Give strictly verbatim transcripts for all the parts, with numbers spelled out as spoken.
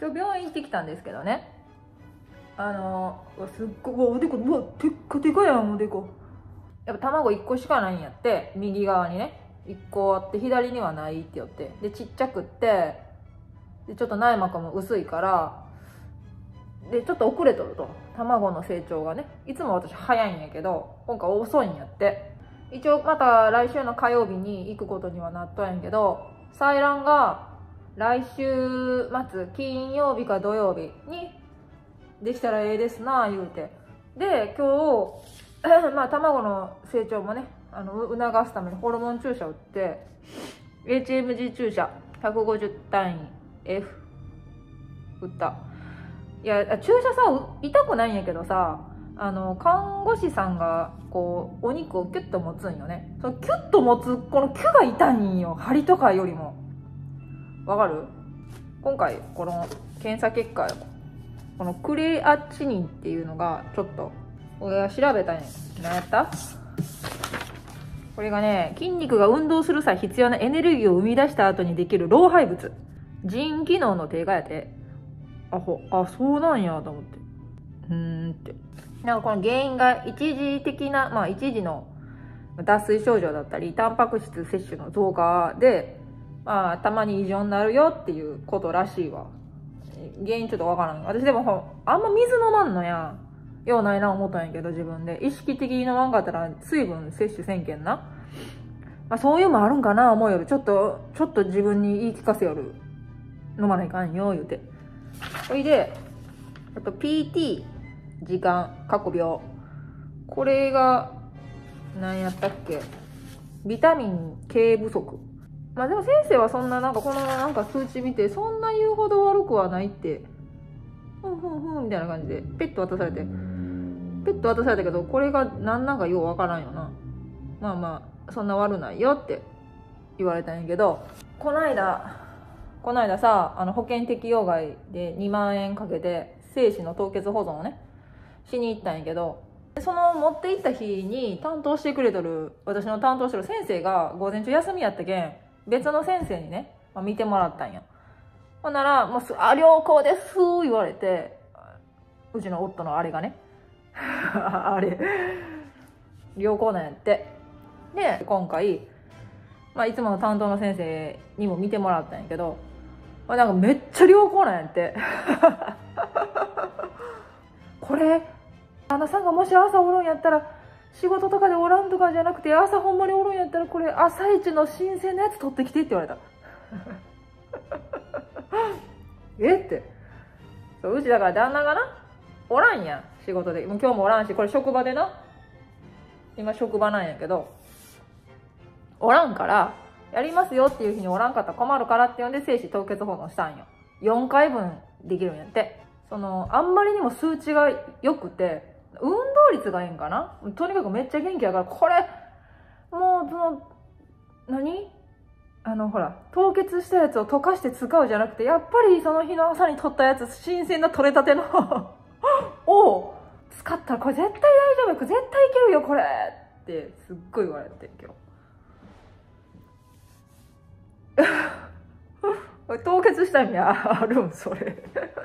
今日病院行ってきたんですけどね、あのうわすっごいうわおでこうわでっかでかやんおでこ。やっぱ卵いっこしかないんやって、右側にねいっこあって左にはないって言って、でちっちゃくってでちょっと内膜も薄いからでちょっと遅れとると、卵の成長がね。いつも私早いんやけど今回遅いんやって。一応また来週の火曜日に行くことにはなっとんやけど、採卵が来週末金曜日か土曜日にできたらええですな言うて、で今日まあ卵の成長もねあの促すためにホルモン注射打って エイチエムジー 注射ひゃくごじゅう単位 F 打った。いや注射さ痛くないんやけどさ、あの看護師さんがこうお肉をキュッと持つんよね。そのキュッと持つこのキュが痛いんよ、針とかよりも。わかる？今回この検査結果、このクレアチニンっていうのがちょっと俺が調べたんや。何やった？これがね、筋肉が運動する際必要なエネルギーを生み出した後にできる老廃物、腎機能の低下やて。あほあそうなんやと思って、うーんって。なんかこの原因が一時的な、まあ一時の脱水症状だったりタンパク質摂取の増加で、まあたまに異常になるよっていうことらしいわ。原因ちょっとわからん。私でもあんま水飲まんのやようないな思ったんやけど、自分で意識的に飲まんかったら水分摂取せんけんな。まあそういうのもあるんかな思うより、ちょっとちょっと自分に言い聞かせよる。飲まないかんよ言うて。それであと ピーティー 時間過去病、これが何やったっけ、ビタミン K 不足。まあでも先生はそんななんかこのなんか数値見てそんな言うほど悪くはないってふんふんふんみたいな感じでペット渡されてペット渡されたけど、これが何なんかようわからんよな。まあまあそんな悪ないよって言われたんやけど、こないだこないださ、あの保険適用外でにまんえんかけて精子の凍結保存をねしに行ったんやけど、その持って行った日に担当してくれとる私の担当してる先生が午前中休みやったけん、別の先生にね、まあ、見てもらったんや。ほんなら「もうあ良好です」言われて、うちの夫のあれがねあれ良好なんやって。で今回、まあ、いつもの担当の先生にも見てもらったんやけど、まあ、なんかめっちゃ良好なんやってこれ旦那さんがもし朝おるんやったら、仕事とかでおらんとかじゃなくて朝ほんまにおるんやったら、これ朝一の新鮮なやつ取ってきてって言われたえってそう、うちだから旦那がなおらんやん、仕事で。もう今日もおらんし、これ職場でな、今職場なんやけどおらんからやりますよっていう日におらんかったら困るからって呼んで精子凍結保存したんよ。よんかいぶんできるんやって。そのあんまりにも数値が良くて運動率がいいんかな、とにかくめっちゃ元気やから、これもうその何あのほら凍結したやつを溶かして使うじゃなくて、やっぱりその日の朝に取ったやつ、新鮮な取れたてのを使ったらこれ絶対大丈夫、絶対いけるよこれってすっごい言われて今日凍結した意味あるんそれ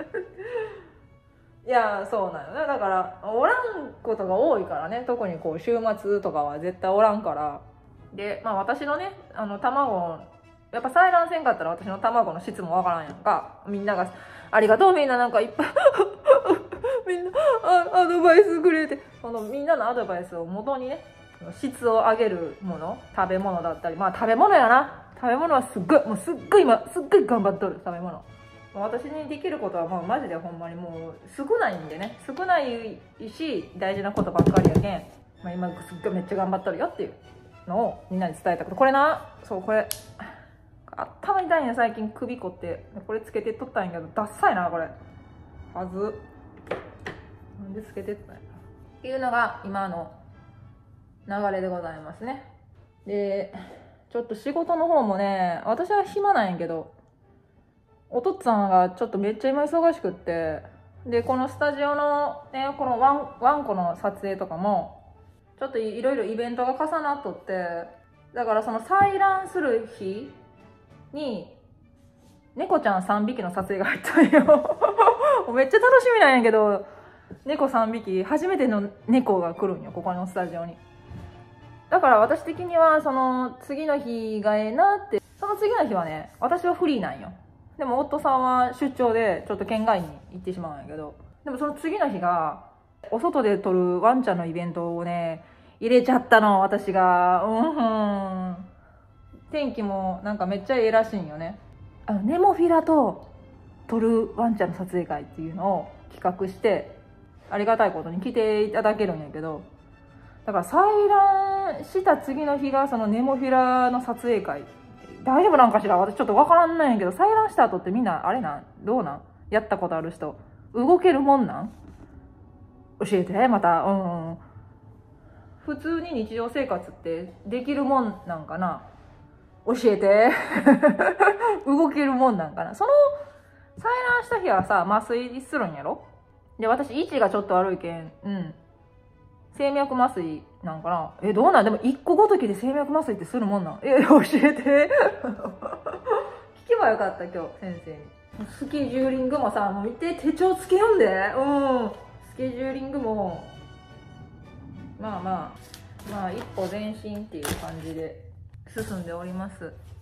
いやそうなんよね。だからおらんことが多いからね、特にこう週末とかは絶対おらんから。でまあ私のねあの卵やっぱ採卵せんかったら私の卵の質もわからんやんか。みんながありがとう、みんななんかいっぱいみんなアドバイスくれて、そのみんなのアドバイスを元にね質を上げるもの、食べ物だったり、まあ食べ物やな、食べ物はすっごいもうすっごい今すっごい頑張っとる。食べ物私にできることはもうマジでほんまにもう少ないんでね、少ないし大事なことばっかりやけん、まあ、今すっごいめっちゃ頑張っとるよっていうのをみんなに伝えたこと。これな、そうこれ頭痛いんや最近、首凝ってこれつけてっとったんやけどダッサいなこれ、はずなんでつけてったんやっていうのが今の流れでございますね。でちょっと仕事の方もね、私は暇なんやけどお父っつぁんがちょっとめっちゃ今忙しくって、でこのスタジオの、ね、このワンワンコの撮影とかもちょっといろいろイベントが重なっとって、だからその採卵する日に猫ちゃんさんびきの撮影が入ったんよもうめっちゃ楽しみなんやけど、猫さんびき、初めての猫が来るんよ、ここのスタジオに。だから私的にはその次の日がええなって。その次の日はね、私はフリーなんよ。でも夫さんは出張でちょっと県外に行ってしまうんやけど、でもその次の日がお外で撮るワンちゃんのイベントをね入れちゃったの、私が。うんふん。天気もなんかめっちゃええらしいんよね。あのネモフィラと撮るワンちゃんの撮影会っていうのを企画して、ありがたいことに来ていただけるんやけど、だから採卵した次の日がそのネモフィラの撮影会。大丈夫なんかしら、私ちょっとわからんないんやけど、採卵した後ってみんなあれなんどうなん、やったことある人動けるもんなん、教えてまた。うんうん、普通に日常生活ってできるもんなんかな、教えて動けるもんなんかな。その採卵した日はさ麻酔するんやろ。で私位置がちょっと悪いけん、うん静脈麻酔なんかな。え、どうなん、でも一個ごときで静脈麻酔ってするもんなん、え、教えて聞けばよかった今日先生に。スケジューリングもさ、もう見て手帳つけ読んで。うんスケジューリングもまあまあまあ一歩前進っていう感じで進んでおります。